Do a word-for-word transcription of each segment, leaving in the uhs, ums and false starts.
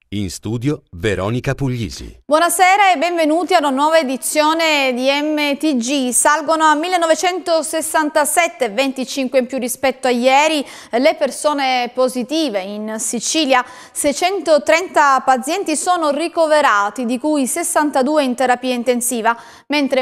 In studio Veronica Puglisi. Buonasera e benvenuti a una nuova edizione di M T G. Salgono a millenovecentosessantasette, venticinque in più rispetto a ieri, le persone positive. In Sicilia seicentotrenta pazienti sono ricoverati, di cui sessantadue in terapia intensiva, mentre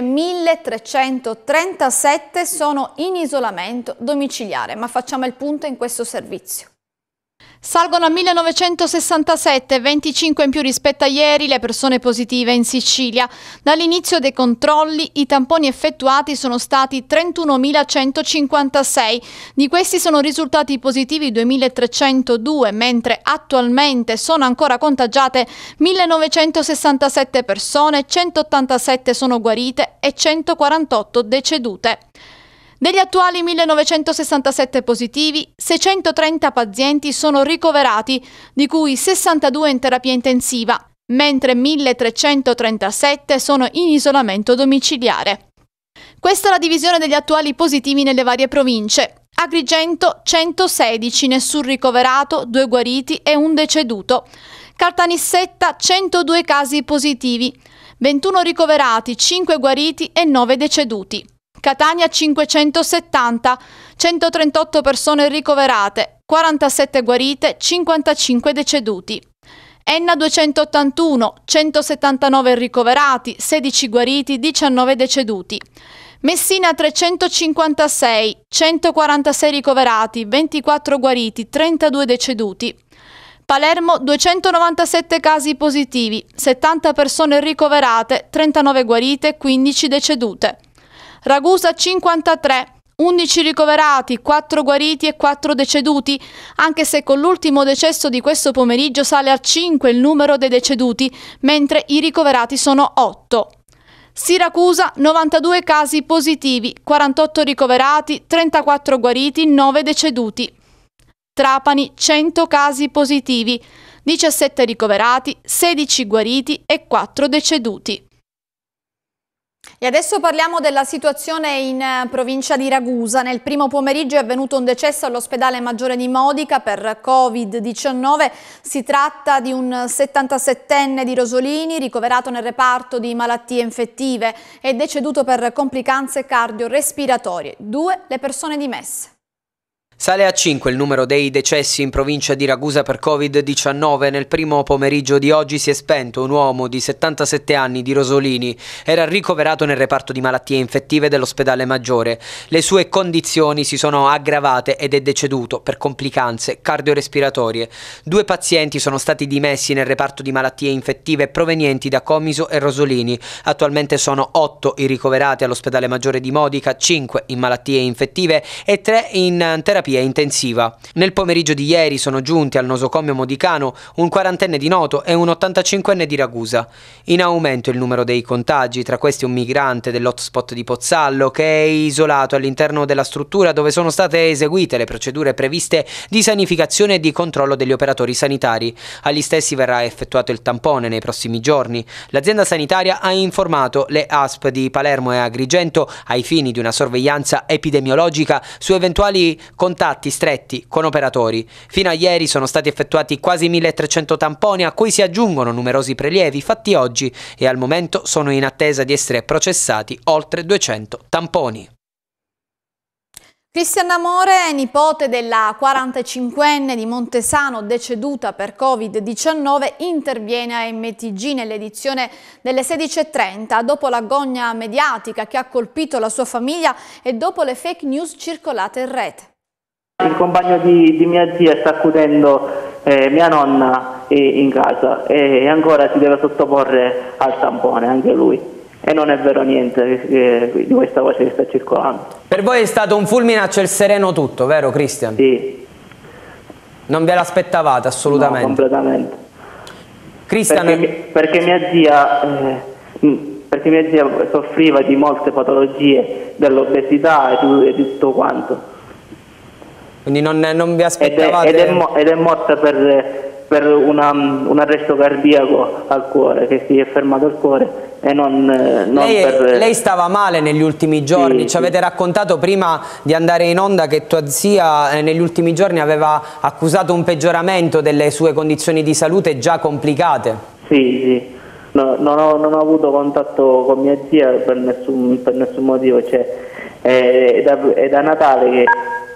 milletrecentotrentasette sono in isolamento domiciliare. Ma facciamo il punto in questo servizio. Salgono a millenovecentosessantasette, venticinque in più rispetto a ieri, le persone positive in Sicilia. Dall'inizio dei controlli i tamponi effettuati sono stati trentunomilacentocinquantasei. Di questi sono risultati positivi duemilatrecentodue, mentre attualmente sono ancora contagiate millenovecentosessantasette persone, centottantasette sono guarite e centoquarantotto decedute. Degli attuali millenovecentosessantasette positivi, seicentotrenta pazienti sono ricoverati, di cui sessantadue in terapia intensiva, mentre milletrecentotrentasette sono in isolamento domiciliare. Questa è la divisione degli attuali positivi nelle varie province. Agrigento centosedici, nessun ricoverato, due guariti e un deceduto. Caltanissetta centodue casi positivi, ventuno ricoverati, cinque guariti e nove deceduti. Catania cinquecentosettanta, centotrentotto persone ricoverate, quarantasette guarite, cinquantacinque deceduti. Enna duecentottantuno, centosettantanove ricoverati, sedici guariti, diciannove deceduti. Messina trecentocinquantasei, centoquarantasei ricoverati, ventiquattro guariti, trentadue deceduti. Palermo duecentonovantasette casi positivi, settanta persone ricoverate, trentanove guarite, quindici decedute. Ragusa cinquantatré, undici ricoverati, quattro guariti e quattro deceduti, anche se con l'ultimo decesso di questo pomeriggio sale a cinque il numero dei deceduti, mentre i ricoverati sono otto. Siracusa novantadue casi positivi, quarantotto ricoverati, trentaquattro guariti, nove deceduti. Trapani cento casi positivi, diciassette ricoverati, sedici guariti e quattro deceduti. E adesso parliamo della situazione in provincia di Ragusa. Nel primo pomeriggio è avvenuto un decesso all'ospedale Maggiore di Modica per Covid diciannove. Si tratta di un settantasettenne di Rosolini, ricoverato nel reparto di malattie infettive e deceduto per complicanze cardiorespiratorie. Due le persone dimesse. Sale a cinque il numero dei decessi in provincia di Ragusa per Covid diciannove. Nel primo pomeriggio di oggi si è spento un uomo di settantasette anni di Rosolini. Era ricoverato nel reparto di malattie infettive dell'ospedale Maggiore. Le sue condizioni si sono aggravate ed è deceduto per complicanze cardiorespiratorie. Due pazienti sono stati dimessi nel reparto di malattie infettive provenienti da Comiso e Rosolini. Attualmente sono otto i ricoverati all'ospedale Maggiore di Modica, cinque in malattie infettive e tre in terapia intensiva. Nel pomeriggio di ieri sono giunti al nosocomio modicano un quarantenne di Noto e un ottantacinquenne di Ragusa. In aumento il numero dei contagi, tra questi un migrante dell'hotspot di Pozzallo che è isolato all'interno della struttura dove sono state eseguite le procedure previste di sanificazione e di controllo degli operatori sanitari. Agli stessi verrà effettuato il tampone nei prossimi giorni. L'azienda sanitaria ha informato le A S P di Palermo e Agrigento ai fini di una sorveglianza epidemiologica su eventuali contagi contatti stretti con operatori. Fino a ieri sono stati effettuati quasi milletrecento tamponi, a cui si aggiungono numerosi prelievi fatti oggi e al momento sono in attesa di essere processati oltre duecento tamponi. Cristian Amore, nipote della quarantacinquenne di Montesano deceduta per Covid diciannove, interviene a M T G nell'edizione delle sedici e trenta dopo l'agonia mediatica che ha colpito la sua famiglia e dopo le fake news circolate in rete. Il compagno di, di mia zia sta accudendo eh, mia nonna eh, in casa e ancora si deve sottoporre al tampone anche lui. E non è vero niente eh, di questa voce che sta circolando. Per voi è stato un fulmine a ciel sereno tutto, vero Cristian? Sì. Non ve l'aspettavate assolutamente? No, completamente. Cristian... Perché, perché mia zia... Eh, perché mia zia soffriva di molte patologie, dell'obesità e di tutto quanto. Quindi non, non vi aspettavate... Ed è, ed è, ed è morta per, per una, un arresto cardiaco al cuore, che si è fermato il cuore. E non, non lei, per... lei stava male negli ultimi giorni, sì, ci avete sì. raccontato prima di andare in onda che tua zia eh, negli ultimi giorni aveva accusato un peggioramento delle sue condizioni di salute già complicate. Sì, sì, no, non, ho, non ho avuto contatto con mia zia per nessun, per nessun motivo, cioè, è, da, è da Natale che...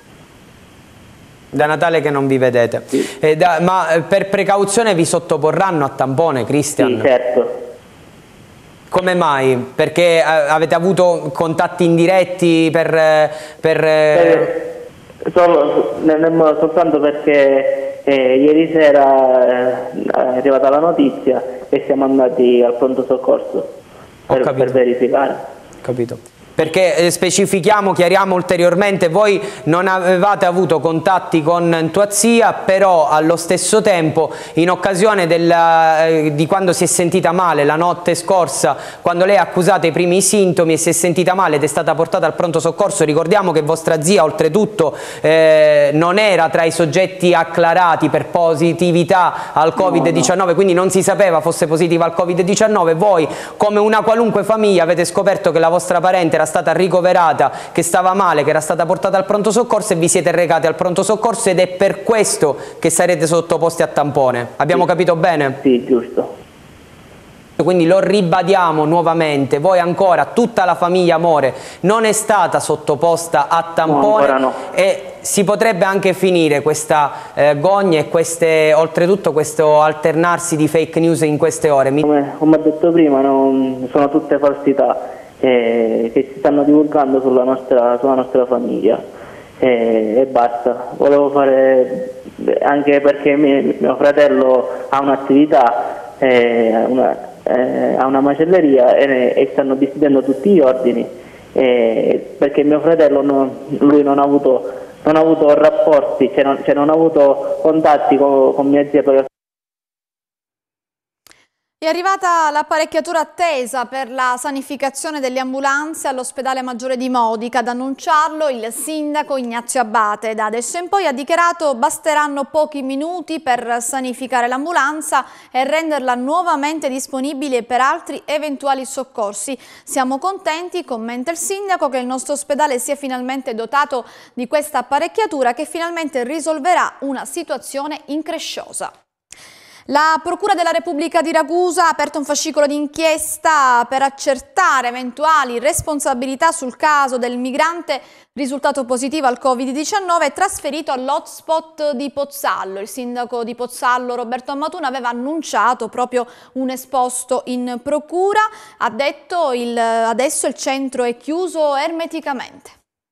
Da Natale che non vi vedete. Sì. Eh, da, ma eh, per precauzione vi sottoporranno a tampone, Cristian? Sì, certo. Come mai? Perché avete avuto contatti indiretti per... per... Eh, solo, soltanto perché eh, ieri sera eh, è arrivata la notizia e siamo andati al pronto soccorso per, per verificare. Ho capito. Perché eh, specifichiamo, chiariamo ulteriormente, voi non avevate avuto contatti con tua zia, però allo stesso tempo in occasione della, eh, di quando si è sentita male la notte scorsa, quando lei ha accusato i primi sintomi e si è sentita male ed è stata portata al pronto soccorso, ricordiamo che vostra zia oltretutto eh, non era tra i soggetti acclarati per positività al Covid diciannove, no, no. Quindi non si sapeva fosse positiva al Covid diciannove, voi come una qualunque famiglia avete scoperto che la vostra parente era stata ricoverata, che stava male, che era stata portata al pronto soccorso e vi siete recati al pronto soccorso ed è per questo che sarete sottoposti a tampone. Abbiamo sì. capito bene? Sì, giusto. Quindi lo ribadiamo nuovamente, voi ancora, tutta la famiglia Amore non è stata sottoposta a tampone, no, no. E si potrebbe anche finire questa eh, gogna e queste, oltretutto questo alternarsi di fake news in queste ore. Mi... Come, come ho detto prima, no, sono tutte falsità Eh, che si stanno divulgando sulla nostra, sulla nostra famiglia eh, e basta. Volevo fare, anche perché mio, mio fratello ha un'attività, eh, una, eh, ha una macelleria e, e stanno distribuendo tutti gli ordini eh, perché mio fratello non, lui non ha avuto, non ha avuto rapporti, cioè non, cioè non ha avuto contatti con, con mia zia per... È arrivata l'apparecchiatura attesa per la sanificazione delle ambulanze all'ospedale Maggiore di Modica. Ad annunciarlo il sindaco Ignazio Abate. Da adesso in poi ha dichiarato basteranno pochi minuti per sanificare l'ambulanza e renderla nuovamente disponibile per altri eventuali soccorsi. Siamo contenti, commenta il sindaco, che il nostro ospedale sia finalmente dotato di questa apparecchiatura che finalmente risolverà una situazione incresciosa. La Procura della Repubblica di Ragusa ha aperto un fascicolo d'inchiesta per accertare eventuali responsabilità sul caso del migrante risultato positivo al Covid diciannove trasferito all'hotspot di Pozzallo. Il sindaco di Pozzallo, Roberto Ammatuna, aveva annunciato proprio un esposto in procura. Ha detto il, adesso il centro è chiuso ermeticamente.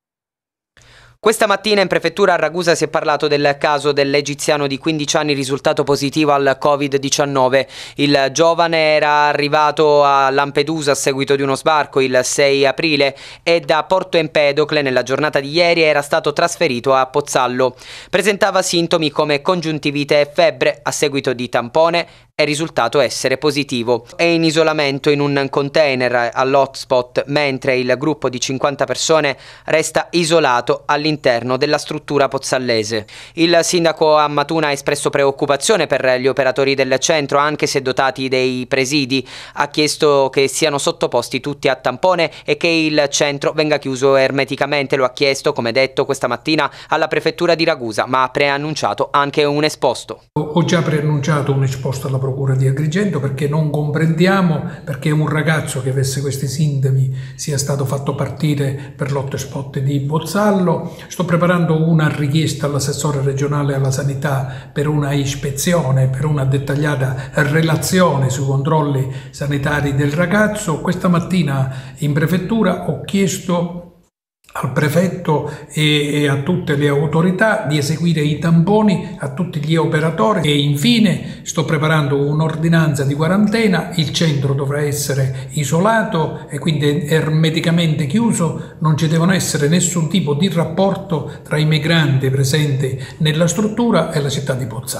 Questa mattina in prefettura a Ragusa si è parlato del caso dell'egiziano di quindici anni risultato positivo al Covid diciannove. Il giovane era arrivato a Lampedusa a seguito di uno sbarco il sei aprile e da Porto Empedocle nella giornata di ieri era stato trasferito a Pozzallo. Presentava sintomi come congiuntivite e febbre. A seguito di tampone è risultato essere positivo. È in isolamento in un container all'hotspot, mentre il gruppo di cinquanta persone resta isolato all'interno della struttura pozzallese. Il sindaco Ammatuna ha espresso preoccupazione per gli operatori del centro, anche se dotati dei presidi. Ha chiesto che siano sottoposti tutti a tampone e che il centro venga chiuso ermeticamente. Lo ha chiesto, come detto, questa mattina alla prefettura di Ragusa, ma ha preannunciato anche un esposto. Ho già preannunciato un esposto alla Procura di Agrigento perché non comprendiamo perché un ragazzo che avesse questi sintomi sia stato fatto partire per l'hotspot di Pozzallo. Sto preparando una richiesta all'assessore regionale alla sanità per una ispezione, per una dettagliata relazione sui controlli sanitari del ragazzo. Questa mattina in prefettura ho chiesto al prefetto e, e a tutte le autorità di eseguire i tamponi a tutti gli operatori e infine sto preparando un'ordinanza di quarantena. Il centro dovrà essere isolato e quindi ermeticamente chiuso, non ci devono essere nessun tipo di rapporto tra i migranti presenti nella struttura e la città di Pozzallo.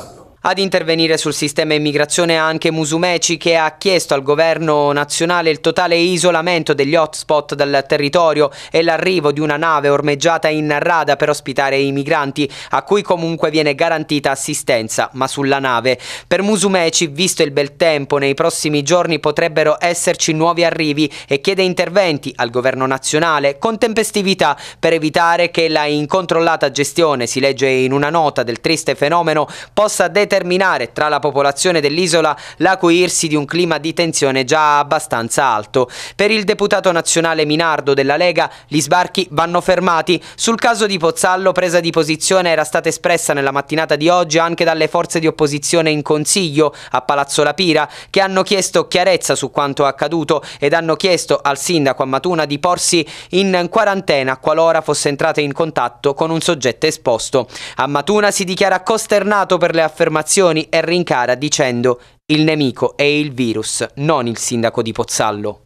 Ad intervenire sul sistema immigrazione anche Musumeci, che ha chiesto al governo nazionale il totale isolamento degli hotspot dal territorio e l'arrivo di una nave ormeggiata in rada per ospitare i migranti, a cui comunque viene garantita assistenza, ma sulla nave. Per Musumeci, visto il bel tempo, nei prossimi giorni potrebbero esserci nuovi arrivi e chiede interventi al governo nazionale con tempestività per evitare che la incontrollata gestione, si legge in una nota, del triste fenomeno possa determinare terminare tra la popolazione dell'isola l'acuirsi di un clima di tensione già abbastanza alto. Per il deputato nazionale Minardo della Lega, gli sbarchi vanno fermati. Sul caso di Pozzallo, presa di posizione era stata espressa nella mattinata di oggi anche dalle forze di opposizione in consiglio a Palazzo La Pira, che hanno chiesto chiarezza su quanto accaduto ed hanno chiesto al sindaco a Matuna di porsi in quarantena qualora fosse entrato in contatto con un soggetto esposto. A Matuna si dichiara costernato per le affermazioni e rincara dicendo: il nemico è il virus, non il sindaco di Pozzallo.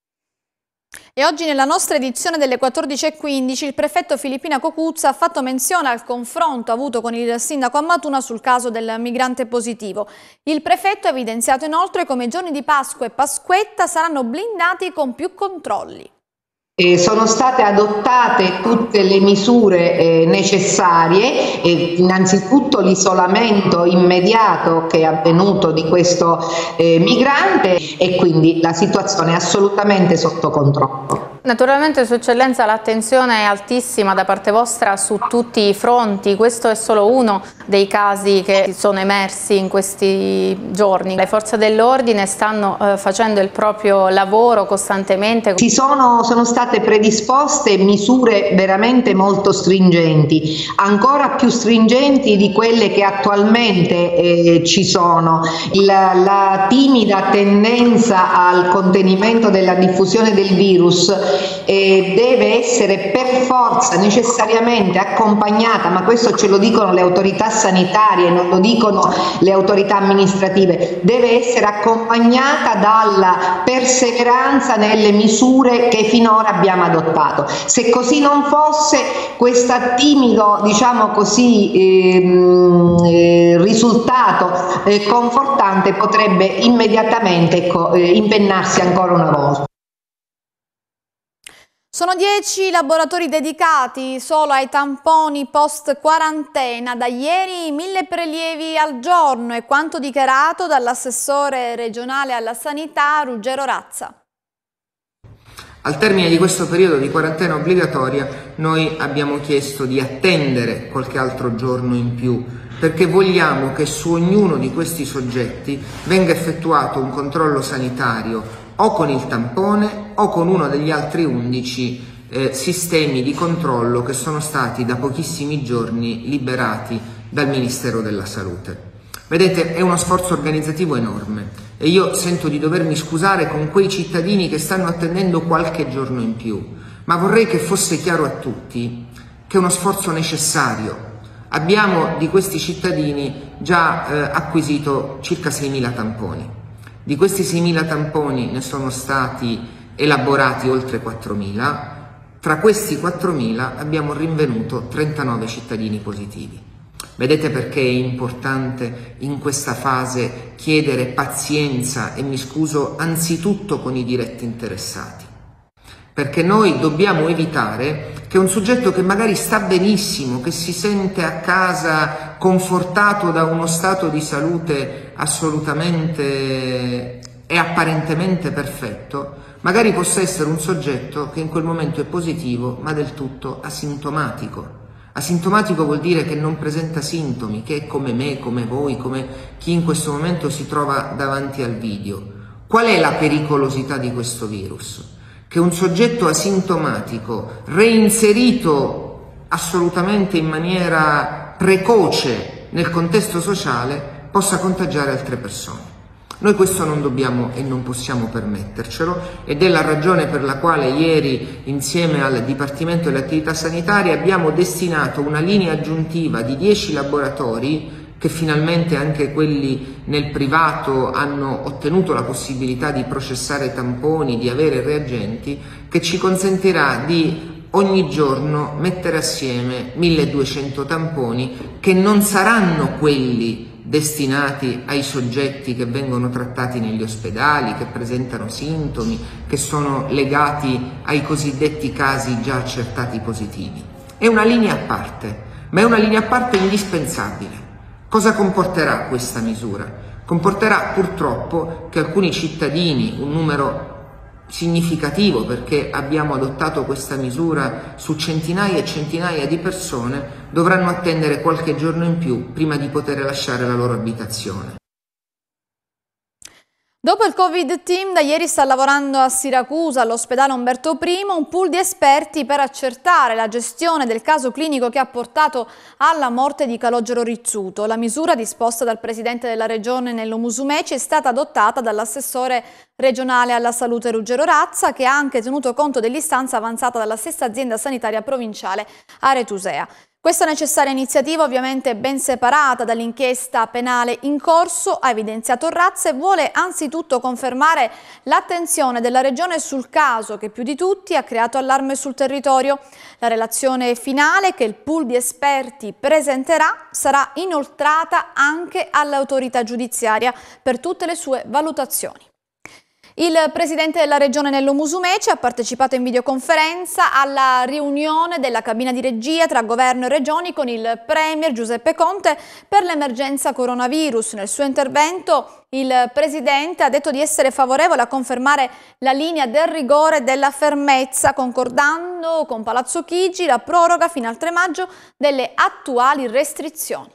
E oggi nella nostra edizione delle quattordici e quindici il prefetto Filippina Cocuzza ha fatto menzione al confronto avuto con il sindaco a Matuna sul caso del migrante positivo. Il prefetto ha evidenziato inoltre come i giorni di Pasqua e Pasquetta saranno blindati con più controlli. Eh, sono state adottate tutte le misure eh, necessarie, eh, innanzitutto l'isolamento immediato che è avvenuto di questo eh, migrante, e quindi la situazione è assolutamente sotto controllo. Naturalmente, Sua Eccellenza, l'attenzione è altissima da parte vostra su tutti i fronti. Questo è solo uno dei casi che sono emersi in questi giorni. Le forze dell'ordine stanno eh, facendo il proprio lavoro costantemente. Ci sono, sono state predisposte misure veramente molto stringenti, ancora più stringenti di quelle che attualmente eh, ci sono. La, la timida tendenza al contenimento della diffusione del virus e deve essere per forza necessariamente accompagnata, ma questo ce lo dicono le autorità sanitarie, non lo dicono le autorità amministrative, deve essere accompagnata dalla perseveranza nelle misure che finora abbiamo adottato. Se così non fosse, questo timido, diciamo così, ehm, eh, risultato eh, confortante potrebbe immediatamente ecco, eh, impennarsi ancora una volta. Sono dieci laboratori dedicati solo ai tamponi post-quarantena. Da ieri mille prelievi al giorno, è quanto dichiarato dall'assessore regionale alla sanità Ruggero Razza. Al termine di questo periodo di quarantena obbligatoria noi abbiamo chiesto di attendere qualche altro giorno in più, perché vogliamo che su ognuno di questi soggetti venga effettuato un controllo sanitario o con il tampone o con uno degli altri undici eh, sistemi di controllo che sono stati da pochissimi giorni liberati dal Ministero della Salute. Vedete, è uno sforzo organizzativo enorme e io sento di dovermi scusare con quei cittadini che stanno attendendo qualche giorno in più, ma vorrei che fosse chiaro a tutti che è uno sforzo necessario. Abbiamo di questi cittadini già eh, acquisito circa seimila tamponi. Di questi seimila tamponi ne sono stati elaborati oltre quattromila, tra questi quattromila abbiamo rinvenuto trentanove cittadini positivi. Vedete perché è importante in questa fase chiedere pazienza, e mi scuso anzitutto con i diretti interessati, perché noi dobbiamo evitare che un soggetto che magari sta benissimo, che si sente a casa confortato da uno stato di salute assolutamente e apparentemente perfetto, magari possa essere un soggetto che in quel momento è positivo ma del tutto asintomatico. Asintomatico vuol dire che non presenta sintomi, che è come me, come voi, come chi in questo momento si trova davanti al video. Qual è la pericolosità di questo virus? Che un soggetto asintomatico, reinserito assolutamente in maniera precoce nel contesto sociale, possa contagiare altre persone. Noi questo non dobbiamo e non possiamo permettercelo, ed è la ragione per la quale ieri, insieme al Dipartimento delle Attività Sanitarie, abbiamo destinato una linea aggiuntiva di dieci laboratori, che finalmente anche quelli nel privato hanno ottenuto la possibilità di processare tamponi, di avere reagenti, che ci consentirà di ogni giorno mettere assieme milleduecento tamponi, che non saranno quelli destinati ai soggetti che vengono trattati negli ospedali, che presentano sintomi, che sono legati ai cosiddetti casi già accertati positivi. È una linea a parte, ma è una linea a parte indispensabile. Cosa comporterà questa misura? Comporterà purtroppo che alcuni cittadini, un numero significativo perché abbiamo adottato questa misura su centinaia e centinaia di persone, dovranno attendere qualche giorno in più prima di poter lasciare la loro abitazione. Dopo il Covid Team, da ieri sta lavorando a Siracusa, all'ospedale Umberto primo, un pool di esperti per accertare la gestione del caso clinico che ha portato alla morte di Calogero Rizzuto. La misura disposta dal presidente della regione Nello Musumeci è stata adottata dall'assessore regionale alla salute Ruggero Razza, che ha anche tenuto conto dell'istanza avanzata dalla stessa azienda sanitaria provinciale Aretusea. Questa necessaria iniziativa, ovviamente ben separata dall'inchiesta penale in corso, ha evidenziato Razza e vuole anzitutto confermare l'attenzione della Regione sul caso che più di tutti ha creato allarme sul territorio. La relazione finale che il pool di esperti presenterà sarà inoltrata anche all'autorità giudiziaria per tutte le sue valutazioni. Il presidente della regione Nello Musumeci ha partecipato in videoconferenza alla riunione della cabina di regia tra governo e regioni con il premier Giuseppe Conte per l'emergenza coronavirus. Nel suo intervento il presidente ha detto di essere favorevole a confermare la linea del rigore e della fermezza, concordando con Palazzo Chigi la proroga fino al tre maggio delle attuali restrizioni.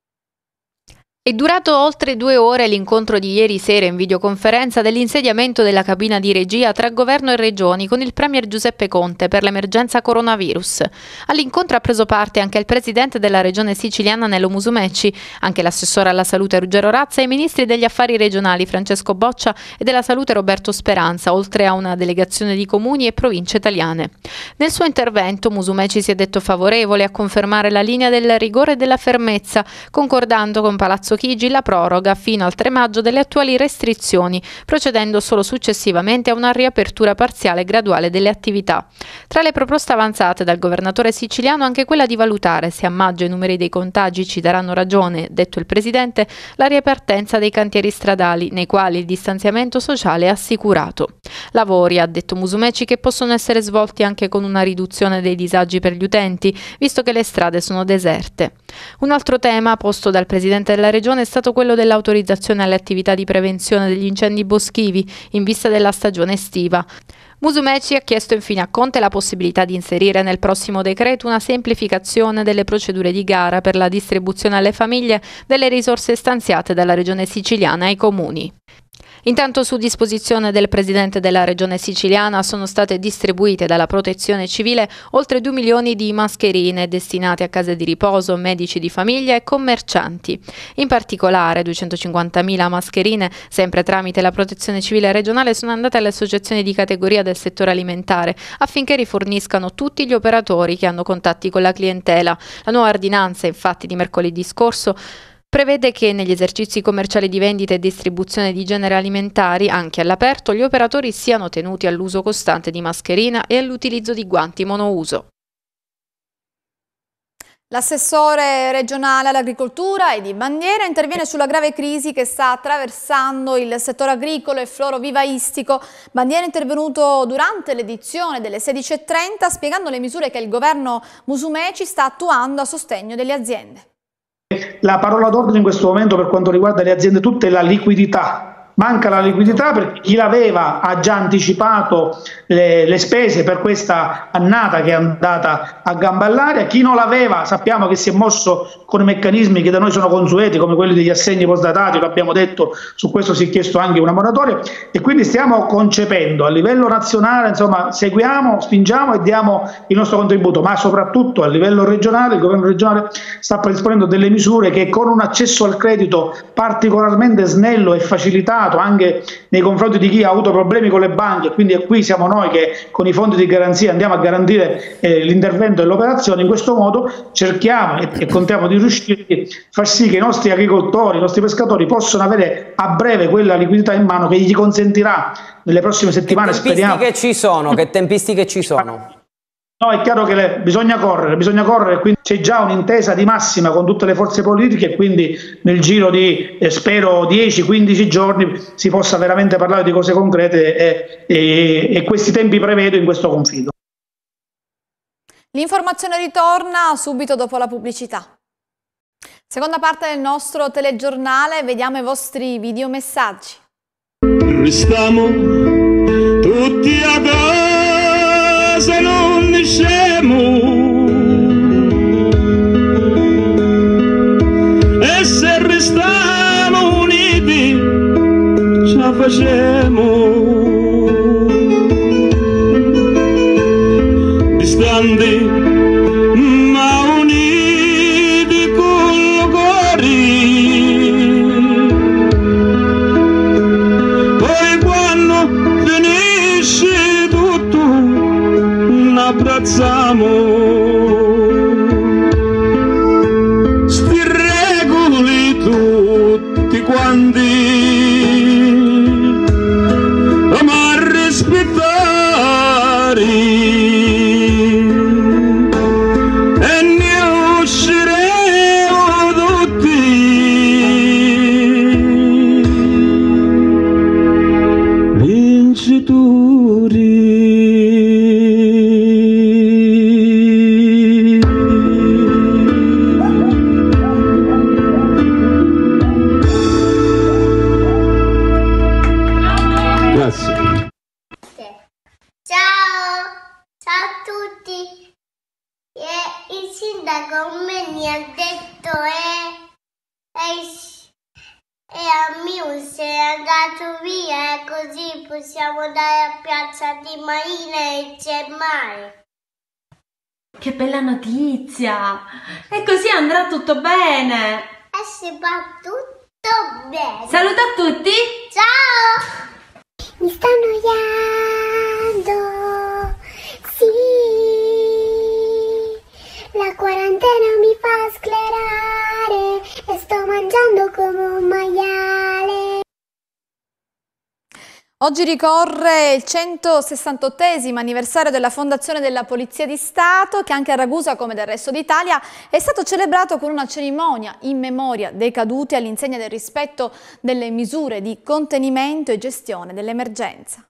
È durato oltre due ore l'incontro di ieri sera in videoconferenza dell'insediamento della cabina di regia tra governo e regioni con il premier Giuseppe Conte per l'emergenza coronavirus. All'incontro ha preso parte anche il presidente della regione siciliana Nello Musumeci, anche l'assessore alla salute Ruggero Razza e i ministri degli affari regionali Francesco Boccia e della salute Roberto Speranza, oltre a una delegazione di comuni e province italiane. Nel suo intervento Musumeci si è detto favorevole a confermare la linea del rigore e della fermezza, concordando con Palazzo Chigi la proroga fino al tre maggio delle attuali restrizioni, procedendo solo successivamente a una riapertura parziale e graduale delle attività. Tra le proposte avanzate dal governatore siciliano anche quella di valutare se a maggio i numeri dei contagi ci daranno ragione, detto il presidente, la ripartenza dei cantieri stradali, nei quali il distanziamento sociale è assicurato. Lavori, ha detto Musumeci, che possono essere svolti anche con una riduzione dei disagi per gli utenti, visto che le strade sono deserte. Un altro tema posto dal presidente della regione è stato quello dell'autorizzazione alle attività di prevenzione degli incendi boschivi in vista della stagione estiva. Musumeci ha chiesto infine a Conte la possibilità di inserire nel prossimo decreto una semplificazione delle procedure di gara per la distribuzione alle famiglie delle risorse stanziate dalla regione siciliana ai comuni. Intanto, su disposizione del presidente della regione siciliana, sono state distribuite dalla Protezione Civile oltre due milioni di mascherine destinate a case di riposo, medici di famiglia e commercianti. In particolare duecentocinquantamila mascherine, sempre tramite la Protezione Civile regionale, sono andate alle associazioni di categoria del settore alimentare affinché riforniscano tutti gli operatori che hanno contatti con la clientela. La nuova ordinanza, infatti, di mercoledì scorso prevede che negli esercizi commerciali di vendita e distribuzione di generi alimentari, anche all'aperto, gli operatori siano tenuti all'uso costante di mascherina e all'utilizzo di guanti monouso. L'assessore regionale all'agricoltura Edi Bandiera interviene sulla grave crisi che sta attraversando il settore agricolo e florovivaistico. Bandiera è intervenuto durante l'edizione delle sedici e trenta spiegando le misure che il governo Musumeci sta attuando a sostegno delle aziende. La parola d'ordine in questo momento per quanto riguarda le aziende tutte è la liquidità. Manca la liquidità perché chi l'aveva ha già anticipato le, le spese per questa annata che è andata a gamba all'aria, chi non l'aveva sappiamo che si è mosso con i meccanismi che da noi sono consueti come quelli degli assegni postdatati, lo abbiamo detto, su questo si è chiesto anche una moratoria e quindi stiamo concependo a livello nazionale, insomma seguiamo, spingiamo e diamo il nostro contributo, ma soprattutto a livello regionale il governo regionale sta predisponendo delle misure che con un accesso al credito particolarmente snello e facilitato anche nei confronti di chi ha avuto problemi con le banche, quindi qui siamo noi che con i fondi di garanzia andiamo a garantire eh, l'intervento e l'operazione. In questo modo cerchiamo e, e contiamo di riuscire a far sì che i nostri agricoltori, i nostri pescatori possano avere a breve quella liquidità in mano che gli consentirà nelle prossime settimane, che tempistiche speriamo. ci sono? Che tempistiche ci sono? No, è chiaro che le, bisogna correre, bisogna correre, quindi c'è già un'intesa di massima con tutte le forze politiche e quindi nel giro di, eh, spero, dieci quindici giorni si possa veramente parlare di cose concrete e, e, e questi tempi prevedo in questo confido. L'informazione ritorna subito dopo la pubblicità. Seconda parte del nostro telegiornale, vediamo i vostri videomessaggi. Restiamo tutti a casa, non usciamo, e se restiamo uniti ce la facciamo. Distanti ma uniti col cuore, poi quando finisce tutto n'abbracciamo. Sti regoli tutti quanti ma rispettare, possiamo andare a Piazza di Marina e c'è mare. Che bella notizia! E così andrà tutto bene! E si va tutto bene! Saluta a tutti! Ciao! Mi sto annoiando, sì, la quarantena mi fa sclerare e sto mangiando come un maiale. Oggi ricorre il centosessantottesimo anniversario della fondazione della Polizia di Stato, che anche a Ragusa, come del resto d'Italia, è stato celebrato con una cerimonia in memoria dei caduti all'insegna del rispetto delle misure di contenimento e gestione dell'emergenza.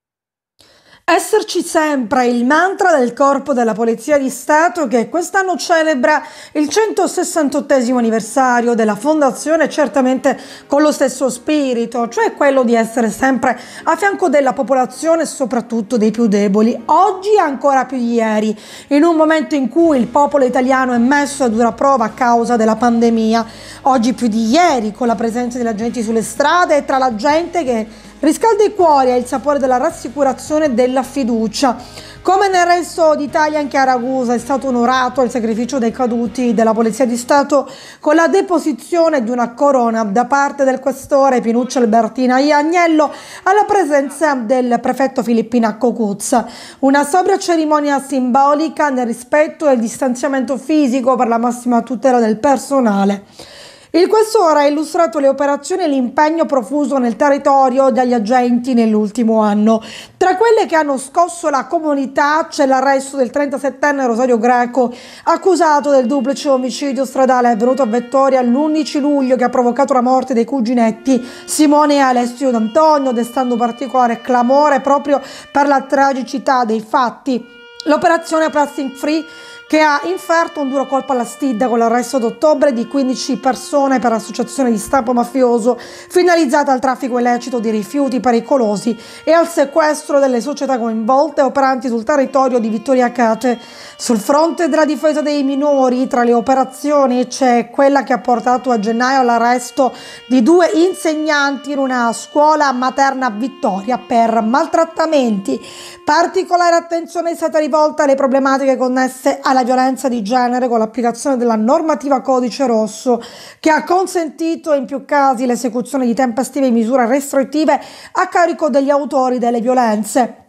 Esserci sempre, il mantra del Corpo della Polizia di Stato, che quest'anno celebra il centosessantottesimo anniversario della fondazione, certamente con lo stesso spirito, cioè quello di essere sempre a fianco della popolazione e soprattutto dei più deboli, oggi ancora più di ieri, in un momento in cui il popolo italiano è messo a dura prova a causa della pandemia, oggi più di ieri, con la presenza degli agenti sulle strade e tra la gente che riscalda i cuori e il sapore della rassicurazione e della fiducia. Come nel resto d'Italia, anche a Ragusa è stato onorato il sacrificio dei caduti della Polizia di Stato con la deposizione di una corona da parte del questore Pinuccio Albertina Agnello alla presenza del prefetto Filippina Cocuzza. Una sobria cerimonia simbolica nel rispetto e il distanziamento fisico per la massima tutela del personale. Il questore ha illustrato le operazioni e l'impegno profuso nel territorio dagli agenti nell'ultimo anno. Tra quelle che hanno scosso la comunità c'è l'arresto del trentasettenne Rosario Greco, accusato del duplice omicidio stradale avvenuto a Vettoria l'undici luglio, che ha provocato la morte dei cuginetti Simone e Alessio D'Antonio, destando particolare clamore proprio per la tragicità dei fatti. L'operazione Plastic Free, che ha inferto un duro colpo alla Stidda con l'arresto ad ottobre di quindici persone per associazione di stampo mafioso finalizzata al traffico illecito di rifiuti pericolosi e al sequestro delle società coinvolte operanti sul territorio di Vittoria Cate. Sul fronte della difesa dei minori, tra le operazioni c'è quella che ha portato a gennaio all'arresto di due insegnanti in una scuola materna a Vittoria per maltrattamenti. Particolare attenzione è stata rivolta alle problematiche connesse alla violenza di genere con l'applicazione della normativa Codice Rosso, che ha consentito in più casi l'esecuzione di tempestive misure restrittive a carico degli autori delle violenze.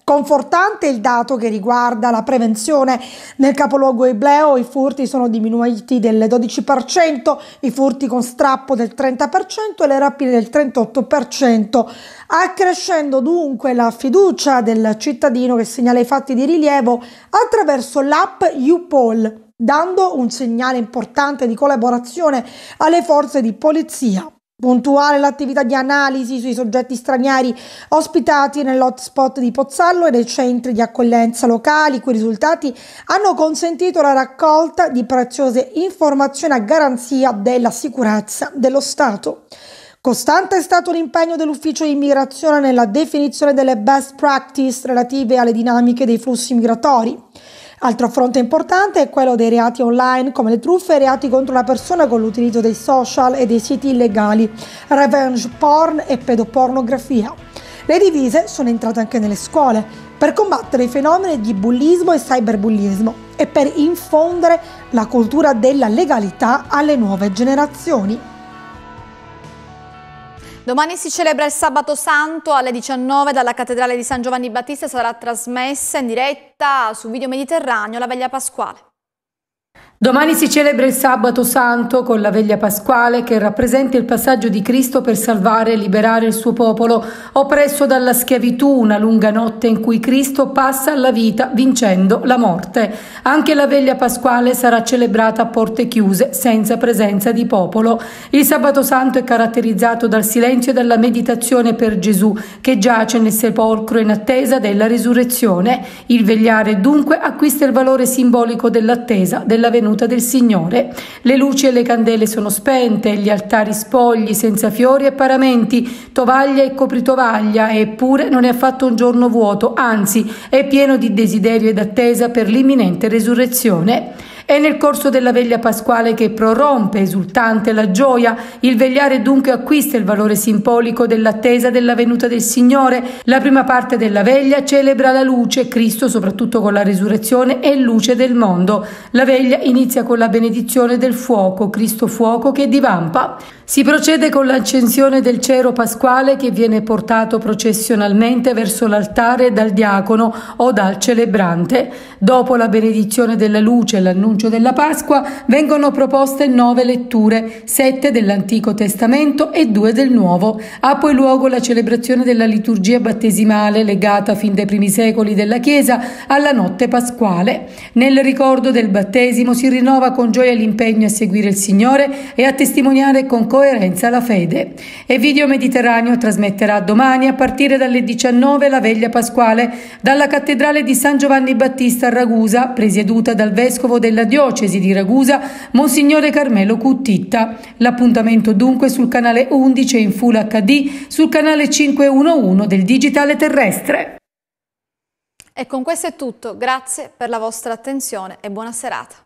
Confortante il dato che riguarda la prevenzione. Nel capoluogo ebleo i furti sono diminuiti del dodici per cento, i furti con strappo del trenta per cento e le rapine del trentotto per cento, accrescendo dunque la fiducia del cittadino che segnala i fatti di rilievo attraverso l'app YouPol, dando un segnale importante di collaborazione alle forze di polizia. Puntuale l'attività di analisi sui soggetti stranieri ospitati nell'hotspot di Pozzallo e nei centri di accoglienza locali, i cui risultati hanno consentito la raccolta di preziose informazioni a garanzia della sicurezza dello Stato. Costante è stato l'impegno dell'Ufficio Immigrazione nella definizione delle best practice relative alle dinamiche dei flussi migratori. Altro fronte importante è quello dei reati online come le truffe e i reati contro la persona con l'utilizzo dei social e dei siti illegali, revenge porn e pedopornografia. Le divise sono entrate anche nelle scuole per combattere i fenomeni di bullismo e cyberbullismo e per infondere la cultura della legalità alle nuove generazioni. Domani si celebra il Sabato Santo alle diciannove dalla Cattedrale di San Giovanni Battista. Sarà trasmessa in diretta su Video Mediterraneo la Veglia Pasquale. Domani si celebra il Sabato Santo con la Veglia Pasquale che rappresenta il passaggio di Cristo per salvare e liberare il suo popolo oppresso dalla schiavitù, una lunga notte in cui Cristo passa alla vita vincendo la morte. Anche la Veglia Pasquale sarà celebrata a porte chiuse, senza presenza di popolo. Il Sabato Santo è caratterizzato dal silenzio e dalla meditazione per Gesù che giace nel sepolcro in attesa della risurrezione. Il vegliare dunque acquista il valore simbolico dell'attesa della venuta del Signore. Le luci e le candele sono spente, gli altari spogli, senza fiori e paramenti, tovaglia e copritovaglia, eppure non è affatto un giorno vuoto, anzi è pieno di desiderio ed attesa per l'imminente resurrezione. È nel corso della Veglia Pasquale che prorompe esultante la gioia, il vegliare dunque acquista il valore simbolico dell'attesa della venuta del Signore. La prima parte della veglia celebra la luce, Cristo soprattutto con la risurrezione è luce del mondo. La veglia inizia con la benedizione del fuoco, Cristo fuoco che divampa. Si procede con l'accensione del cero pasquale che viene portato processionalmente verso l'altare dal diacono o dal celebrante. Dopo la benedizione della luce e l'annuncio della Pasqua vengono proposte nove letture, sette dell'Antico Testamento e due del Nuovo. Ha poi luogo la celebrazione della liturgia battesimale legata fin dai primi secoli della Chiesa alla notte pasquale. Nel ricordo del battesimo si rinnova con gioia l'impegno a seguire il Signore e a testimoniare con coerenza la fede. E Video Mediterraneo trasmetterà domani a partire dalle diciannove la Veglia Pasquale dalla Cattedrale di San Giovanni Battista a Ragusa, presieduta dal Vescovo della Diocesi di Ragusa, Monsignore Carmelo Cuttitta. L'appuntamento dunque sul canale undici e in Full acca di sul canale cinquecentoundici del Digitale Terrestre. E con questo è tutto, grazie per la vostra attenzione e buona serata.